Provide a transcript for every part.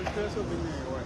First of all,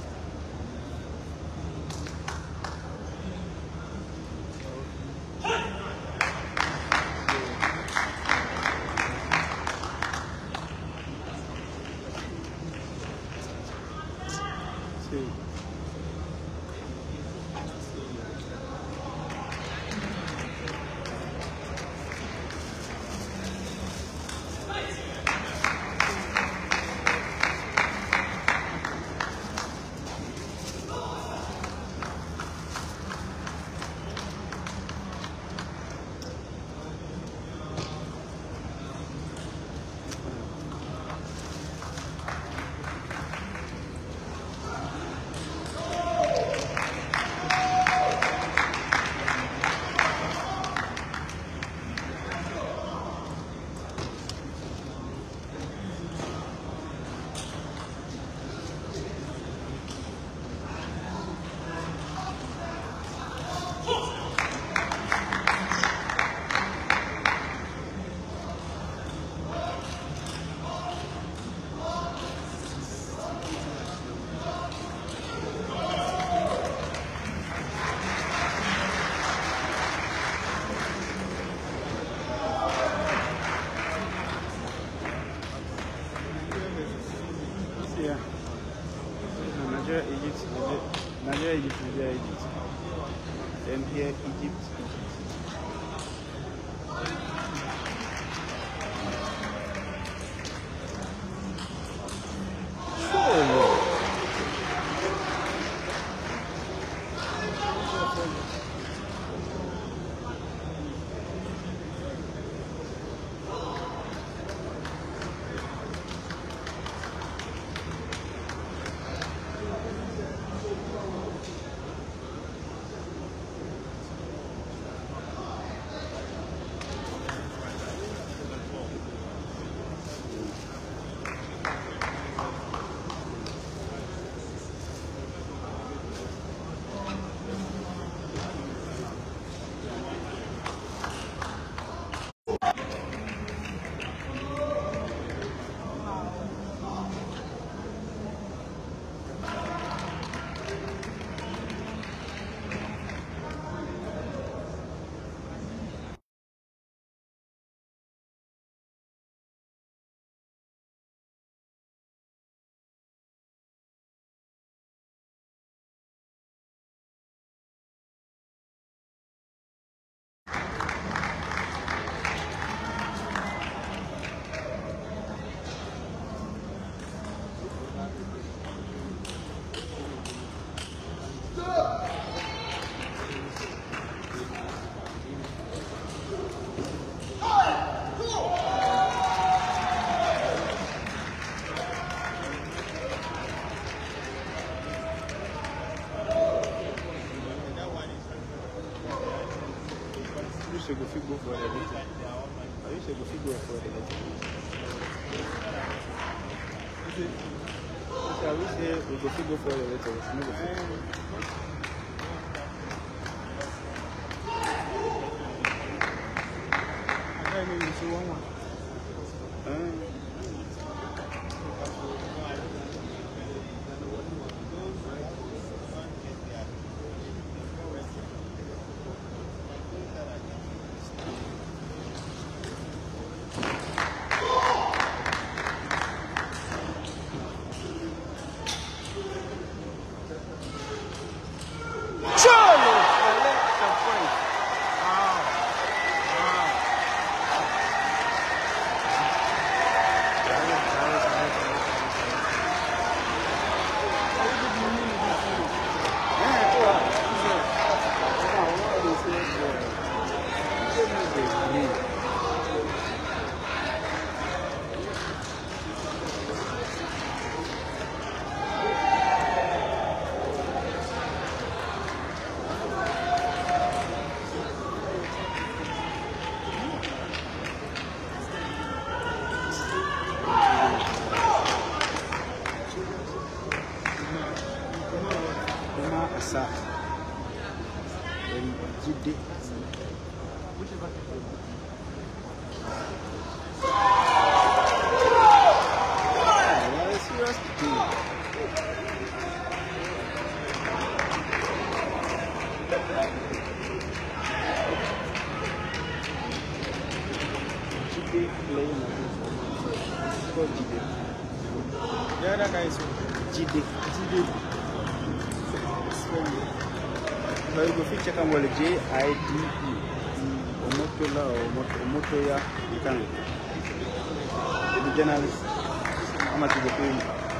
Nigeria, Egypt. Then here, Egypt. Go for the meeting. I used to go for the meeting. I wish we go for the meeting. Asa Jide. Serious today. called Jide. The other guy is Jide. Jide. But you go fit check out Jide. Omotola or Omotoya. You can. The journalist. How much you go pay him?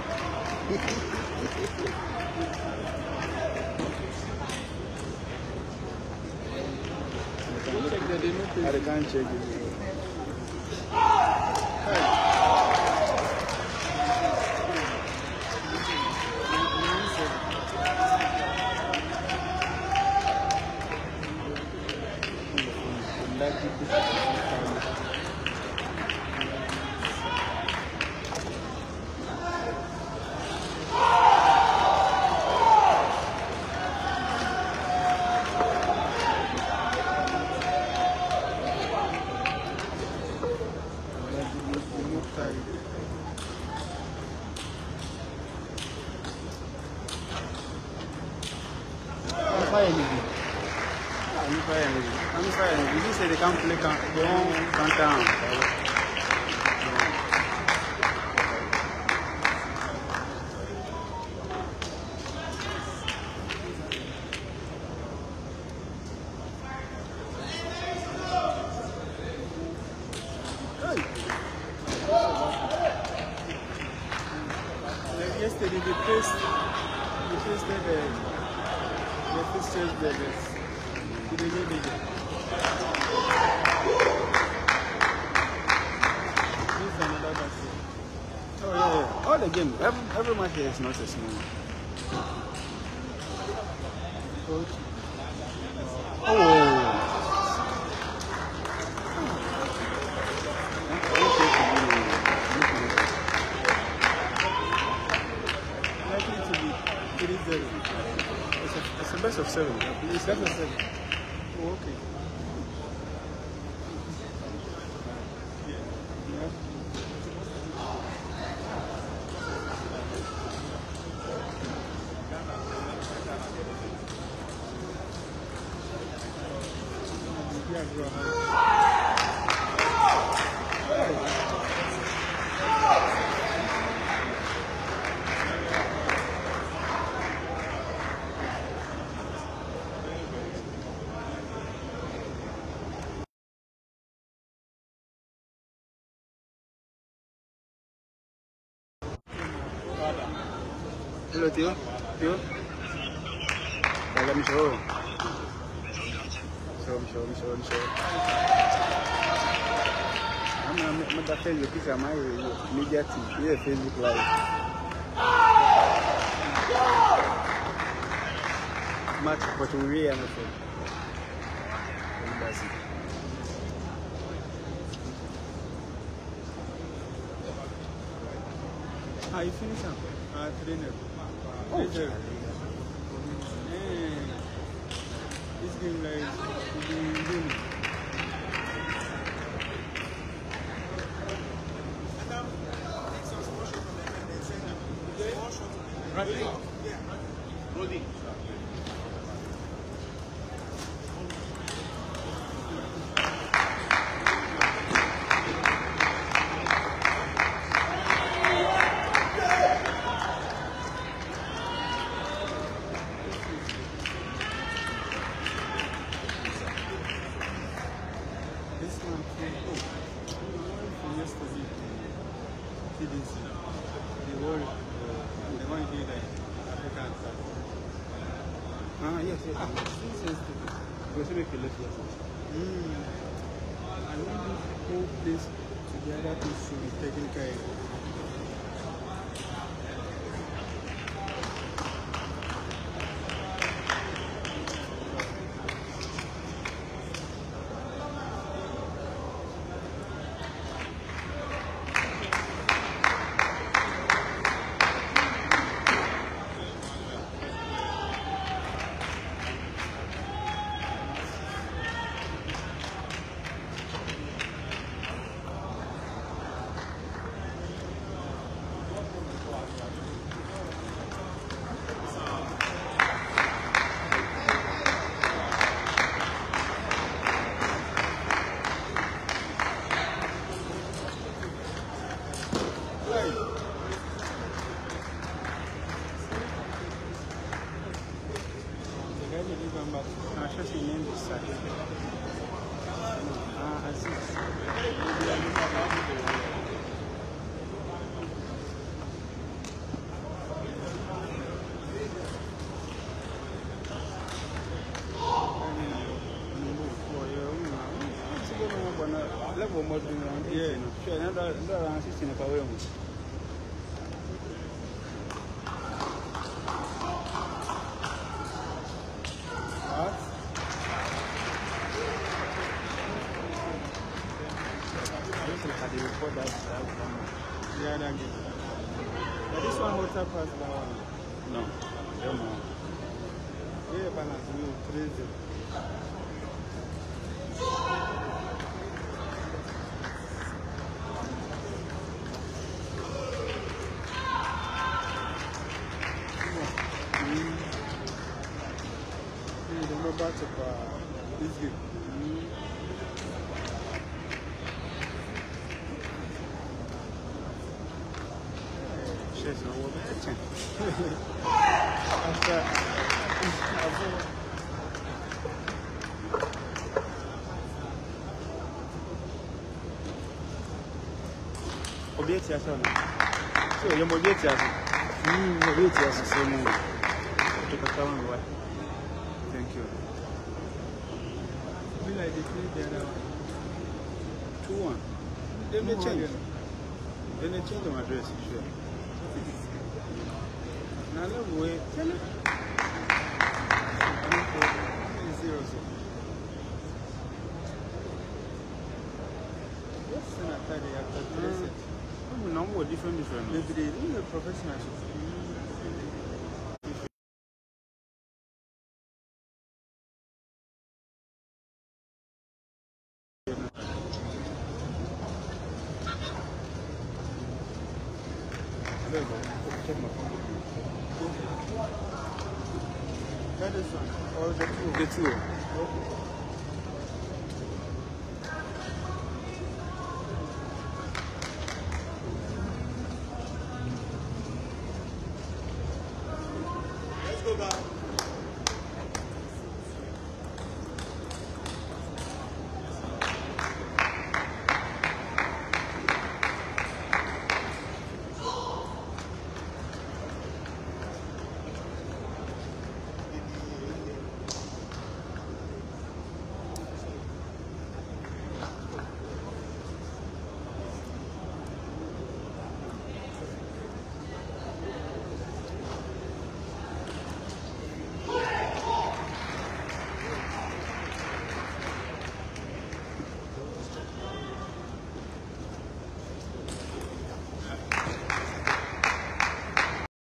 Check that they not pay. I can't check it. I'm fine. You say they can't play, they won't count down. Yesterday they pasted the fixtures there. This is another vaccine. Oh yeah. All the game, every match here is not a small one. Likely to be 3-0. It's a best of 7. It's best of 7. Oh, okay. Hello, Tio. Tio. Show. I'm going to tell you a piece of my media team. Here, Facebook Live. Match, but we really are not fun. You finish up? Trainer. Oh, this game like Holding. yes. Go to make you left here. I want this whole place together to be taken care of. but I just name this side. Aziz. Level more than yeah, sure. Another around 16 per way. Yeah, that game. But this one hotter pass that one. No, no. Yeah, balance you crazy. Don't know about this game. She's no one better. Obieti asana. So you mobieti asana. Mobieti asana same. Tukakawa. Thank you. Be like the three the other one. 2-1. Then they change. Then they change my address, sure. Now let me wait. Tell it. What's in a carry after 3 sets? No more different. Maybe they do the professional. Check my phone. That is one. Or the two. The two. Okay.